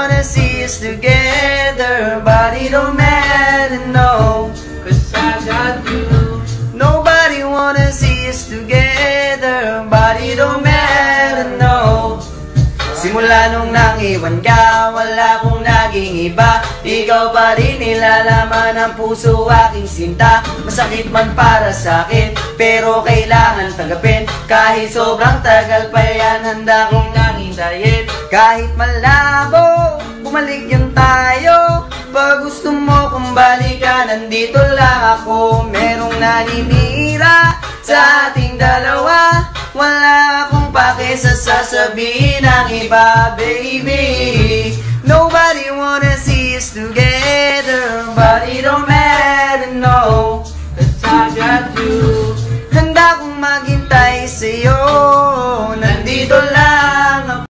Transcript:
wanna see us together, but it don't matter, no, 'cause I got you. Nobody wanna see us together, but it don't matter, no. Simula nung nangiwan ka, wala kong naging iba. Ikaw pa rin nilalaman ng puso aking sinta. Masakit man para sa'kin, pero kailangan tanggapin. Kahit sobrang tagal pa yan, handa kong nangintayin. Kahit malabo, bumalik yan tayo. Pag gusto mo kung balikan, nandito lang ako. Merong naninira sa ating dalawa. Wala akong pake sa sasabihin ng iba, baby. Nobody wanna see us together, but it don't matter.